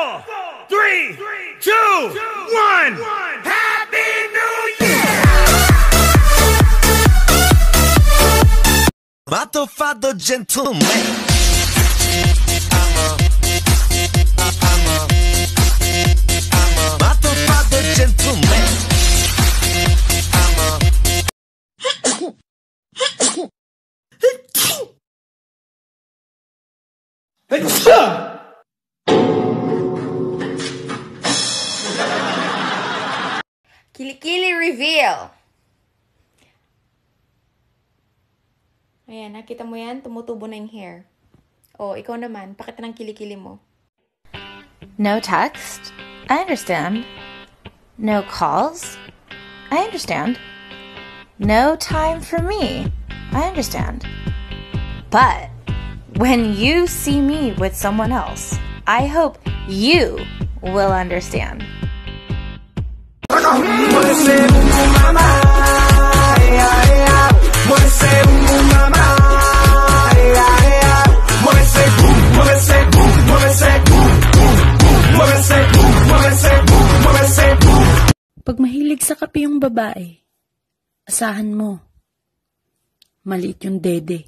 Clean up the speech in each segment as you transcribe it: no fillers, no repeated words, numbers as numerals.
3, 2, 1. Happy New Year! Father, father, gentleman. Father, father, gentleman. Kilikili reveal. Ayan, nakita mo yan? Tumutubo na yung hair. O, ikaw naman, pakita ng kilikili mo. No text? I understand. No calls? I understand. No time for me? I understand. But when you see me with someone else, I hope you will understand. Pag mahilig sa kape yung babae, asahan mo, maliit yung dede.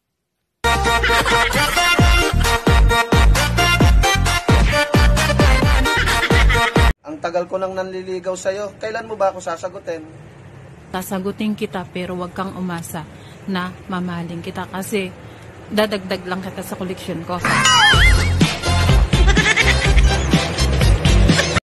Ang tagal ko nang nanliligaw sa'yo, kailan mo ba ako sasagutin? Sasagutin kita pero wag kang umasa na mamahalin kita kasi dadagdag lang kita sa koleksyon ko.